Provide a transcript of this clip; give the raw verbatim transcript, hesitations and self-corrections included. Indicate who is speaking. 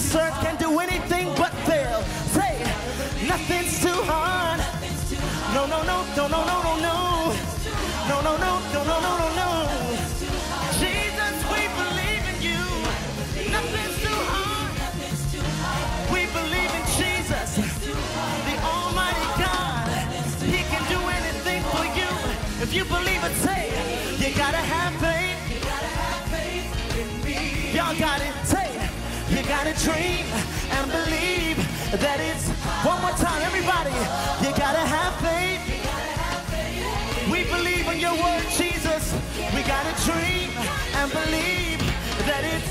Speaker 1: serve can do anything but fail. Say, nothing's too hard. No, no, no, no, no, no, no, no. No, no, no, no, no, no, no, no. Jesus, we believe in you. Nothing's too hard. We believe in Jesus, the Almighty God. He can do anything for you. If you believe it, say, you gotta have faith. Y'all got it. Say, you gotta dream and believe that it's, one more time, everybody. You gotta have faith. We believe in your word, Jesus. We gotta dream and believe that it's